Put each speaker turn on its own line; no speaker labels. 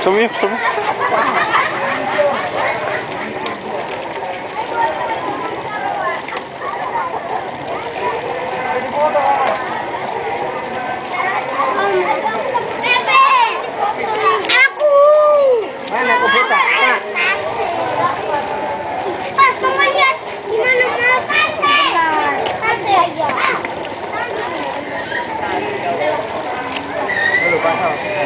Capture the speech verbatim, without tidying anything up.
Semua, semua.
Mana aku buka? Nah. Pas teman lihat gimana mau sate. Sate aja. Halo, Pak.